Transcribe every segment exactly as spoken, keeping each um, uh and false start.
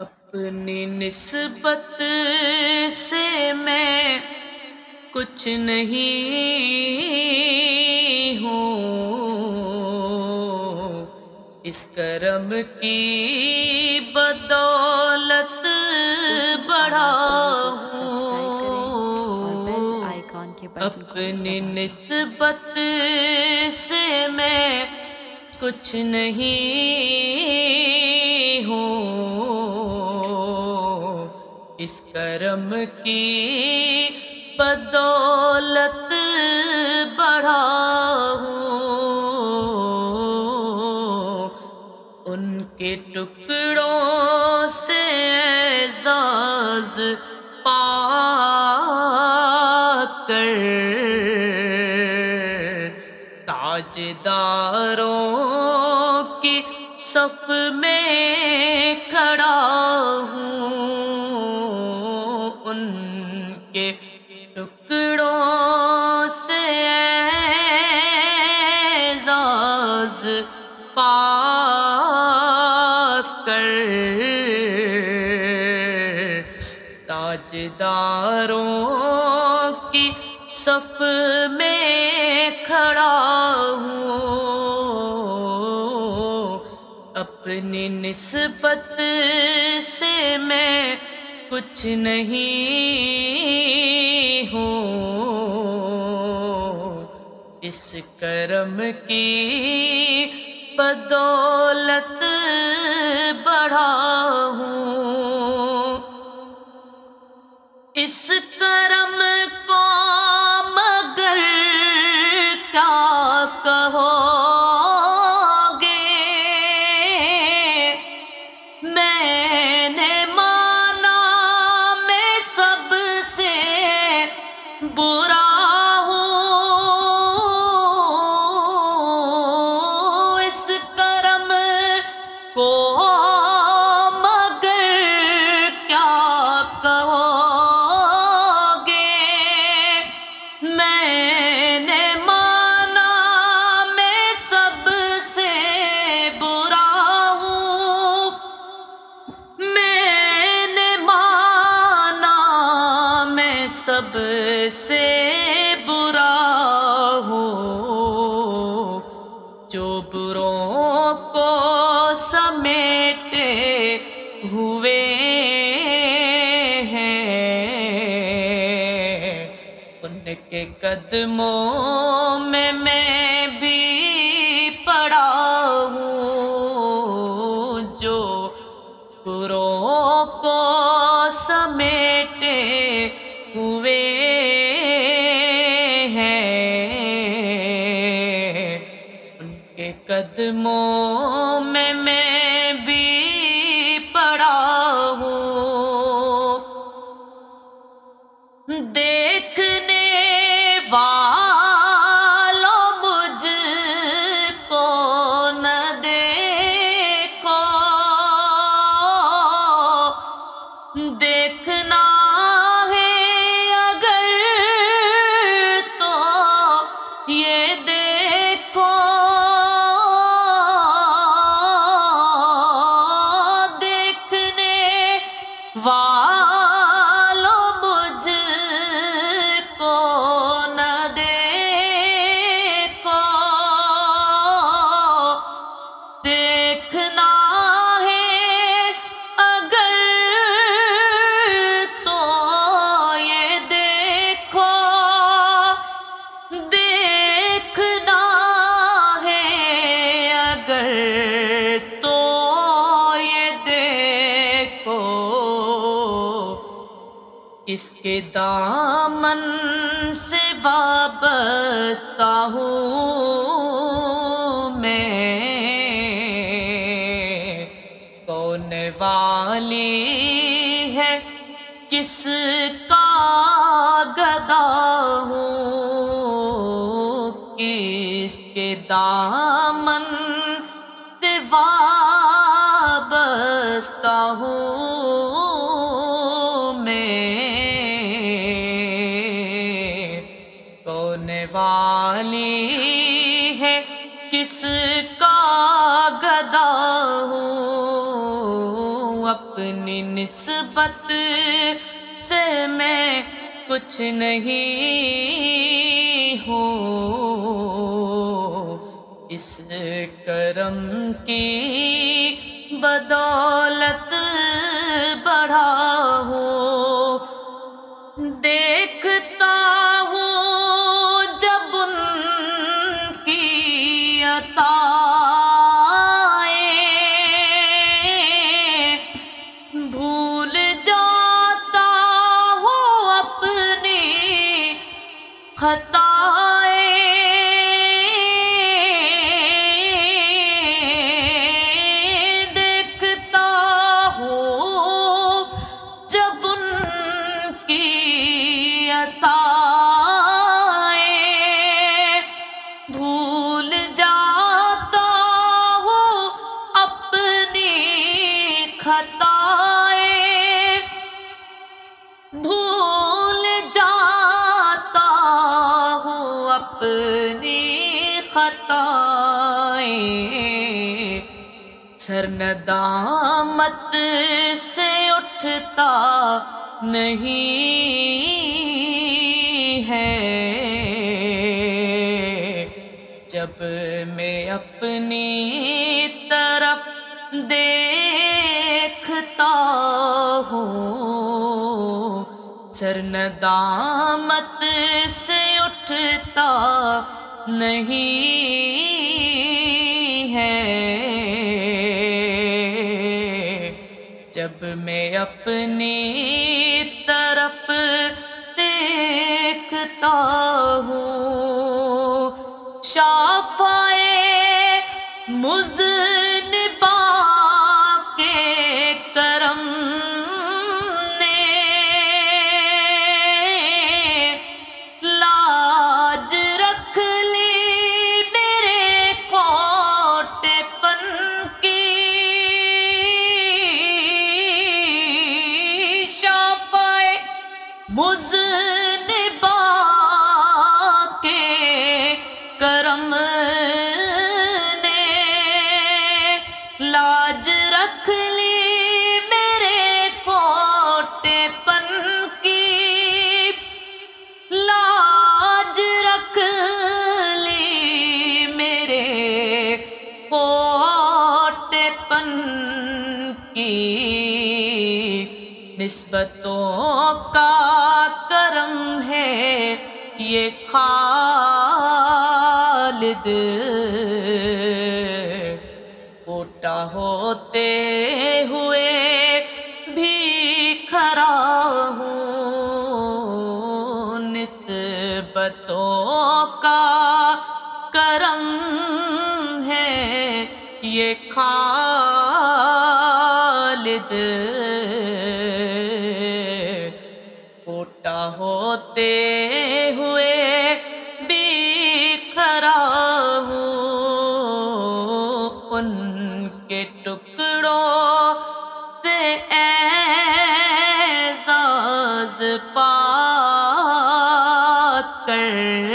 اپنی نسبت سے میں کچھ نہیں ہوں، اس کرم کی بدولت بڑھا ہوں۔ اپنی نسبت سے میں کچھ نہیں ہوں، اس کرم کی بدولت بڑھا ہوں۔ ان کے ٹکڑوں سے اعزاز پا کر تاجداروں کی صف میں کھڑا ہوں۔ ان کے ٹکڑوں سے اعزاز پا کر تاجداروں کی صف میں کھڑا ہوں۔ اپنی نسبت سے میں کچھ نہیں ہوں، اس کرم کی بدولت بڑھا ہوں۔ اس کرم کو مگر کیا کہو گے، میں نے مانا میں سب سے برا ہوں۔ اس کرم کو مگر کیا کہو گے، میں نے مانا میں سب سے برا ہوں۔ میں نے مانا میں سب سے برا ہوں، جو بروں کو سمیٹے ہوئے ہیں، ان کے قدموں میں میں بھی پڑا ہوں۔ جو بروں کو سمیٹے ہوئے ہیں، ان کے قدموں میں میں بھی پڑا ہوں۔ دیکھنے والوں مجھ کو نہ دیکھو، دیکھنا ہے اگر تو یہ دیکھو، دیکھنے والوں مجھ کو نہ دیکھو، دیکھنا ہے اگر تو یہ دیکھو، دیکھنا ہے اگر تو یہ دیکھو، کس کے دامن سے وابستہ ہوں میں، کون والی ہے کس کا گدا ہوں، کس کے دامن سے وابستہ ہوں میں، کون والی ہے کس کا گدا ہوں۔ اپنی نسبت سے میں کچھ نہیں ہوں، اس کرم کی بدولت بڑھا ہوں۔ دیکھتا ہوں جب ان کی عطائیں، بھول جاتا ہوں اپنی خطائیں۔ دیکھتا ہوں جب ان کی عطائیں، بھول جاتا ہوں اپنی خطائیں، بھول جاتا ہوں اپنی خطائیں۔ سر ندامت سے اٹھتا نہیں ہے جب میں اپنی طرف دیکھتا ہوں، سر ندامت سے اٹھتا نہیں ہے جب میں اپنی طرف دیکھتا ہوں۔ شافعِ مذنباں کے کرم نے لاج رکھ لی میرے کوٹے پن کی۔ شافعِ مذنباں کے کرم نے لاج رکھ لی میرے کوٹے پن کی، لاج رکھ لی میرے کوٹے پن کی۔ نسبتوں کا کرم ہے یہ خالد، کوٹا ہوتے ہوئے بھی کھڑا ہوں۔ نسبتوں کا کرم ہے یہ خالد، کوٹا ہوتے ہوئے بھی کھڑا ہوں۔ ان کے ٹکڑوں سے اعزاز پا کر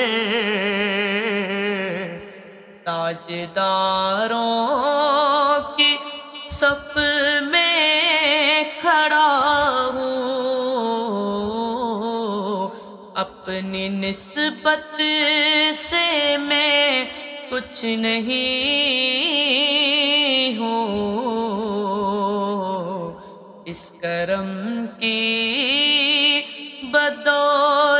تاجداروں کی صف میں کھڑا ہوں۔ اپنی نسبت سے میں کچھ نہیں ہوں، اس کرم کی بدولت